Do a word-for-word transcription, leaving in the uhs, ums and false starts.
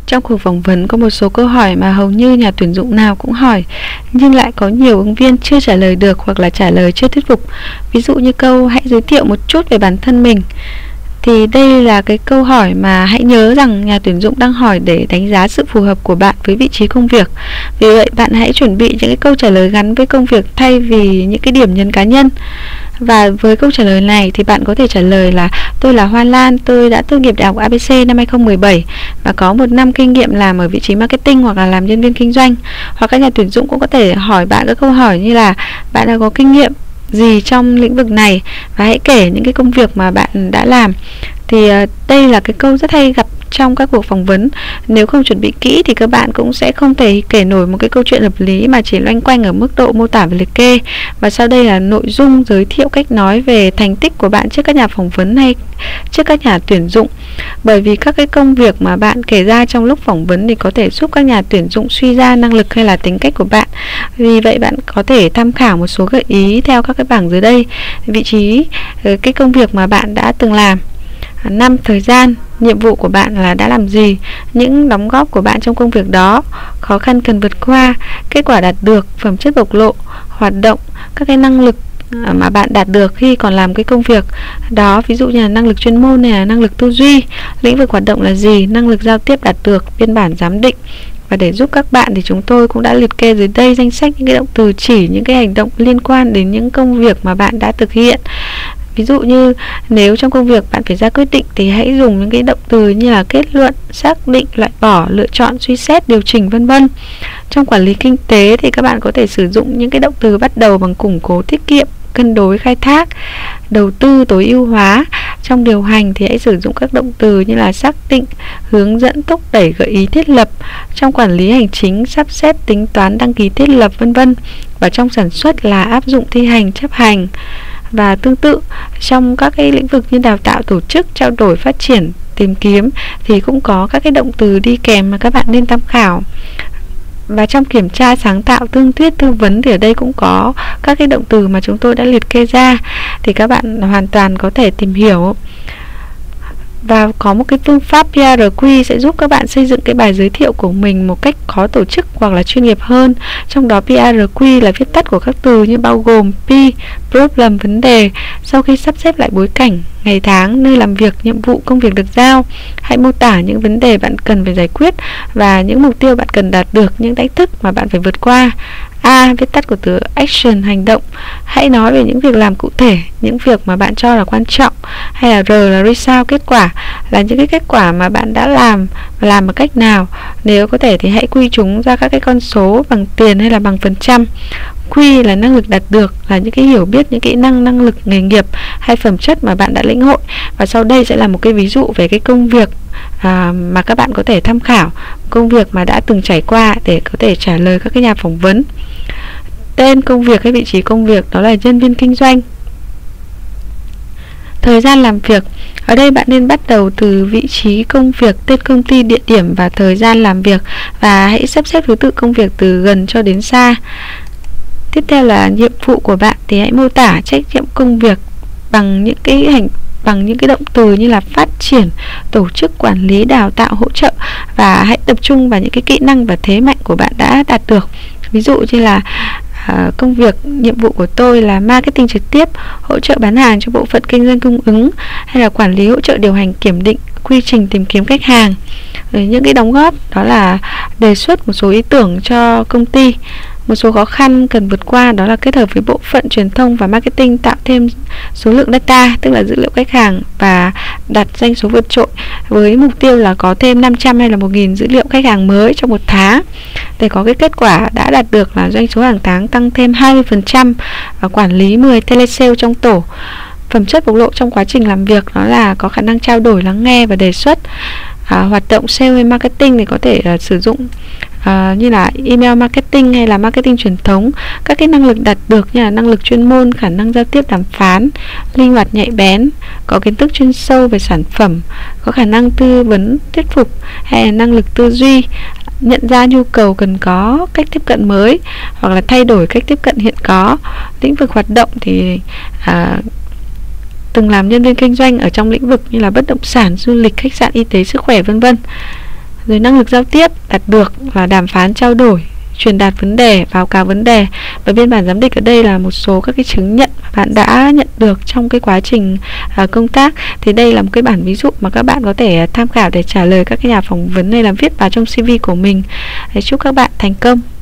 Trong cuộc phỏng vấn có một số câu hỏi mà hầu như nhà tuyển dụng nào cũng hỏi, nhưng lại có nhiều ứng viên chưa trả lời được hoặc là trả lời chưa thuyết phục. Ví dụ như câu hãy giới thiệu một chút về bản thân mình. Thì đây là cái câu hỏi mà hãy nhớ rằng nhà tuyển dụng đang hỏi để đánh giá sự phù hợp của bạn với vị trí công việc. Vì vậy bạn hãy chuẩn bị những cái câu trả lời gắn với công việc thay vì những cái điểm nhấn cá nhân. Và với câu trả lời này thì bạn có thể trả lời là tôi là Hoa Lan, tôi đã tốt nghiệp đại học a bê xê năm hai không một bảy và có một năm kinh nghiệm làm ở vị trí marketing hoặc là làm nhân viên kinh doanh. Hoặc các nhà tuyển dụng cũng có thể hỏi bạn các câu hỏi như là bạn đã có kinh nghiệm gì trong lĩnh vực này và hãy kể những cái công việc mà bạn đã làm. Thì uh, đây là cái câu rất hay gặp trong các cuộc phỏng vấn. Nếu không chuẩn bị kỹ thì các bạn cũng sẽ không thể kể nổi một cái câu chuyện hợp lý mà chỉ loanh quanh ở mức độ mô tả và liệt kê. Và sau đây là nội dung giới thiệu cách nói về thành tích của bạn trước các nhà phỏng vấn hay trước các nhà tuyển dụng. Bởi vì các cái công việc mà bạn kể ra trong lúc phỏng vấn thì có thể giúp các nhà tuyển dụng suy ra năng lực hay là tính cách của bạn. Vì vậy bạn có thể tham khảo một số gợi ý theo các cái bảng dưới đây. Vị trí, cái công việc mà bạn đã từng làm, năm, thời gian, nhiệm vụ của bạn là đã làm gì, những đóng góp của bạn trong công việc đó, khó khăn cần vượt qua, kết quả đạt được, phẩm chất bộc lộ, hoạt động, các cái năng lực mà bạn đạt được khi còn làm cái công việc đó, ví dụ như là năng lực chuyên môn này, là năng lực tư duy, lĩnh vực hoạt động là gì, năng lực giao tiếp đạt được, biên bản giám định. Và để giúp các bạn thì chúng tôi cũng đã liệt kê dưới đây danh sách những cái động từ chỉ những cái hành động liên quan đến những công việc mà bạn đã thực hiện. Ví dụ như nếu trong công việc bạn phải ra quyết định thì hãy dùng những cái động từ như là kết luận, xác định, loại bỏ, lựa chọn, suy xét, điều chỉnh vân vân. Trong quản lý kinh tế thì các bạn có thể sử dụng những cái động từ bắt đầu bằng củng cố, tiết kiệm, cân đối, khai thác, đầu tư, tối ưu hóa. Trong điều hành thì hãy sử dụng các động từ như là xác định, hướng dẫn, thúc đẩy, gợi ý, thiết lập. Trong quản lý hành chính, sắp xếp, tính toán, đăng ký, thiết lập vân vân. Và trong sản xuất là áp dụng, thi hành, chấp hành. Và tương tự trong các cái lĩnh vực như đào tạo, tổ chức, trao đổi, phát triển, tìm kiếm thì cũng có các cái động từ đi kèm mà các bạn nên tham khảo. Và trong kiểm tra, sáng tạo, tương thuyết, tư vấn thì ở đây cũng có các cái động từ mà chúng tôi đã liệt kê ra, thì các bạn hoàn toàn có thể tìm hiểu. Và có một cái phương pháp pê e rờ quy sẽ giúp các bạn xây dựng cái bài giới thiệu của mình một cách có tổ chức hoặc là chuyên nghiệp hơn. Trong đó pê e rờ quy là viết tắt của các từ như bao gồm P, problem, vấn đề. Sau khi sắp xếp lại bối cảnh, ngày tháng, nơi làm việc, nhiệm vụ, công việc được giao, hãy mô tả những vấn đề bạn cần phải giải quyết và những mục tiêu bạn cần đạt được, những thách thức mà bạn phải vượt qua. A, viết tắt của từ action, hành động. Hãy nói về những việc làm cụ thể, những việc mà bạn cho là quan trọng. Hay là R là result, kết quả, là những cái kết quả mà bạn đã làm và làm bằng cách nào. Nếu có thể thì hãy quy chúng ra các cái con số bằng tiền hay là bằng phần trăm. Q là năng lực đạt được, là những cái hiểu biết, những kỹ năng, năng lực nghề nghiệp hay phẩm chất mà bạn đã lĩnh hội. Và sau đây sẽ là một cái ví dụ về cái công việc à, mà các bạn có thể tham khảo, công việc mà đã từng trải qua để có thể trả lời các cái nhà phỏng vấn. Tên công việc hay vị trí công việc đó là nhân viên kinh doanh. Thời gian làm việc, ở đây bạn nên bắt đầu từ vị trí công việc, tên công ty, địa điểm và thời gian làm việc, và hãy sắp xếp thứ tự công việc từ gần cho đến xa. Tiếp theo là nhiệm vụ của bạn, thì hãy mô tả trách nhiệm công việc bằng những cái hành bằng những cái động từ như là phát triển, tổ chức, quản lý, đào tạo, hỗ trợ, và hãy tập trung vào những cái kỹ năng và thế mạnh của bạn đã đạt được. Ví dụ như là à, công việc, nhiệm vụ của tôi là marketing trực tiếp, hỗ trợ bán hàng cho bộ phận kinh doanh cung ứng, hay là quản lý, hỗ trợ điều hành, kiểm định, quy trình tìm kiếm khách hàng. Rồi những cái đóng góp đó là đề xuất một số ý tưởng cho công ty. Một số khó khăn cần vượt qua đó là kết hợp với bộ phận truyền thông và marketing tạo thêm số lượng data, tức là dữ liệu khách hàng, và đặt doanh số vượt trội với mục tiêu là có thêm năm trăm hay là một nghìn dữ liệu khách hàng mới trong một tháng. Để có cái kết quả đã đạt được là doanh số hàng tháng tăng thêm hai mươi phần trăm và quản lý mười telesale trong tổ. Phẩm chất bộc lộ trong quá trình làm việc đó là có khả năng trao đổi, lắng nghe và đề xuất. À, hoạt động sale hay marketing thì có thể là sử dụng à, như là email marketing hay là marketing truyền thống. Các cái năng lực đạt được như là năng lực chuyên môn, khả năng giao tiếp đàm phán, linh hoạt nhạy bén, có kiến thức chuyên sâu về sản phẩm, có khả năng tư vấn thuyết phục, hay là năng lực tư duy, nhận ra nhu cầu cần có cách tiếp cận mới hoặc là thay đổi cách tiếp cận hiện có. Lĩnh vực hoạt động thì à, từng làm nhân viên kinh doanh ở trong lĩnh vực như là bất động sản, du lịch, khách sạn, y tế, sức khỏe vân vân. Rồi năng lực giao tiếp đạt được là đàm phán, trao đổi, truyền đạt vấn đề, báo cáo vấn đề. Và biên bản giám địch ở đây là một số các cái chứng nhận mà bạn đã nhận được trong cái quá trình uh, công tác. Thì đây là một cái bản ví dụ mà các bạn có thể tham khảo để trả lời các cái nhà phỏng vấn này, làm viết vào trong xê vê của mình. Để chúc các bạn thành công.